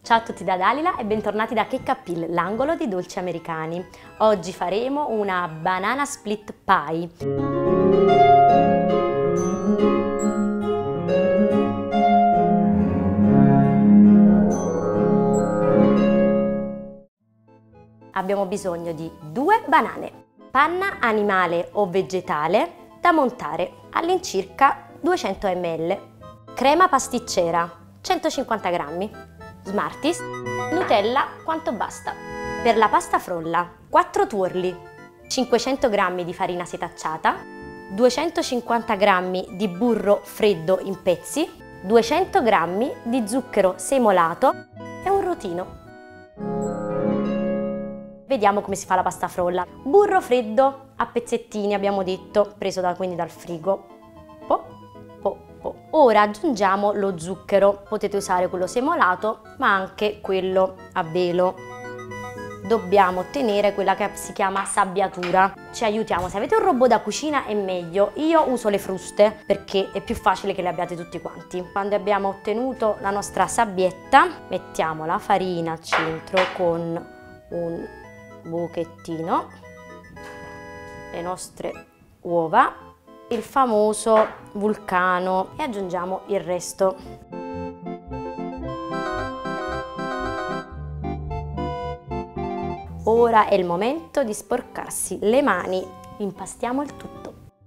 Ciao a tutti da Dalila e bentornati da Cake Appeal, l'angolo dei dolci americani. Oggi faremo una banana split pie. Abbiamo bisogno di 2 banane, panna animale o vegetale da montare all'incirca 200 ml, crema pasticcera 150 g, Smarties, Nutella quanto basta. Per la pasta frolla 4 tuorli, 500 g di farina setacciata, 250 g di burro freddo in pezzi, 200 g di zucchero semolato e un rotino. Vediamo come si fa la pasta frolla. Burro freddo a pezzettini, abbiamo detto, preso quindi dal frigo. Ora aggiungiamo lo zucchero, potete usare quello semolato ma anche quello a velo. Dobbiamo ottenere quella che si chiama sabbiatura. Ci aiutiamo, se avete un robot da cucina è meglio, io uso le fruste perché è più facile che le abbiate tutti quanti. Quando abbiamo ottenuto la nostra sabbietta mettiamo la farina al centro con un buchettino, le nostre uova, il famoso vulcano e aggiungiamo il resto. Ora è il momento di sporcarsi le mani, impastiamo il tutto.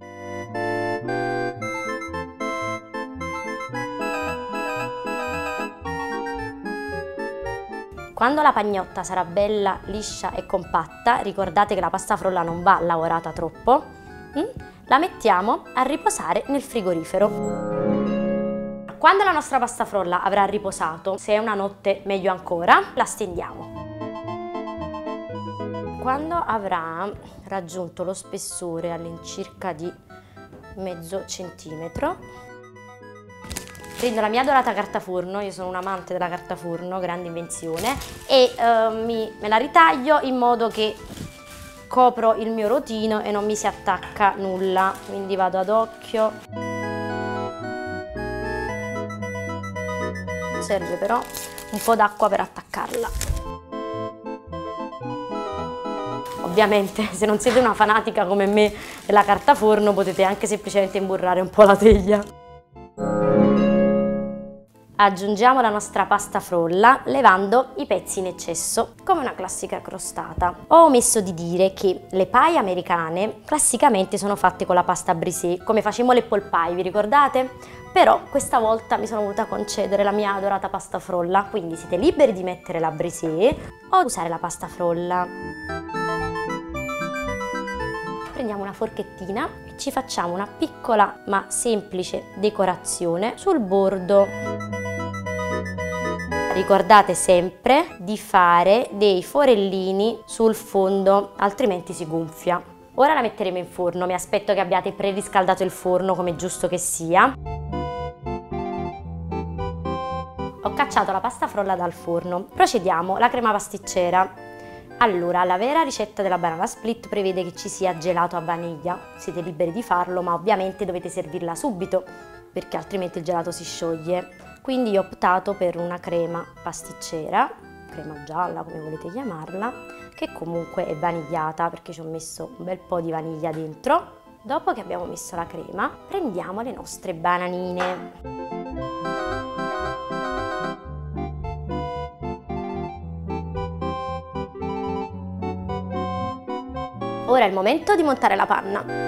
Quando la pagnotta sarà bella, liscia e compatta, ricordate che la pasta frolla non va lavorata troppo, la mettiamo a riposare nel frigorifero. Quando la nostra pasta frolla avrà riposato, se è una notte meglio ancora, la stendiamo. Quando avrà raggiunto lo spessore all'incirca di mezzo centimetro, prendo la mia dorata carta forno, io sono un amante della carta forno, grande invenzione, e me la ritaglio in modo che copro il mio rotino e non mi si attacca nulla, quindi vado ad occhio. Serve però un po' d'acqua per attaccarla. Ovviamente se non siete una fanatica come me della carta forno potete anche semplicemente imburrare un po' la teglia. Aggiungiamo la nostra pasta frolla levando i pezzi in eccesso, come una classica crostata. Ho omesso di dire che le pie americane classicamente sono fatte con la pasta brisée, come facevamo l'apple pie, vi ricordate? Però questa volta mi sono voluta concedere la mia adorata pasta frolla, quindi siete liberi di mettere la brisée o usare la pasta frolla. Prendiamo una forchettina e ci facciamo una piccola ma semplice decorazione sul bordo. Ricordate sempre di fare dei forellini sul fondo, altrimenti si gonfia. Ora la metteremo in forno, mi aspetto che abbiate preriscaldato il forno come è giusto che sia. Ho cacciato la pasta frolla dal forno, procediamo, la crema pasticcera. Allora, la vera ricetta della banana split prevede che ci sia gelato a vaniglia, siete liberi di farlo ma ovviamente dovete servirla subito perché altrimenti il gelato si scioglie. Quindi ho optato per una crema pasticcera, crema gialla come volete chiamarla, che comunque è vanigliata perché ci ho messo un bel po' di vaniglia dentro. Dopo che abbiamo messo la crema, prendiamo le nostre bananine. Ora è il momento di montare la panna.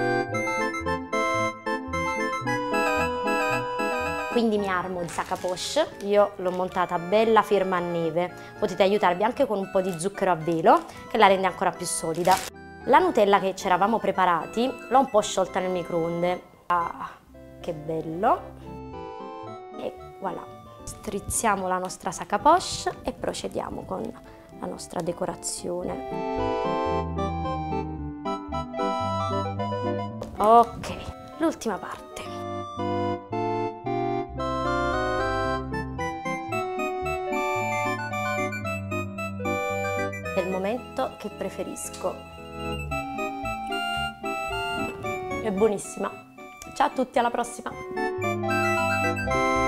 Quindi mi armo di sac à poche, io l'ho montata bella ferma a neve, potete aiutarvi anche con un po' di zucchero a velo che la rende ancora più solida. La Nutella che ci eravamo preparati l'ho un po' sciolta nel microonde. Ah, che bello! E voilà, strizziamo la nostra sac à poche e procediamo con la nostra decorazione. Ok, l'ultima parte. È il momento che preferisco. È buonissima. Ciao a tutti, alla prossima!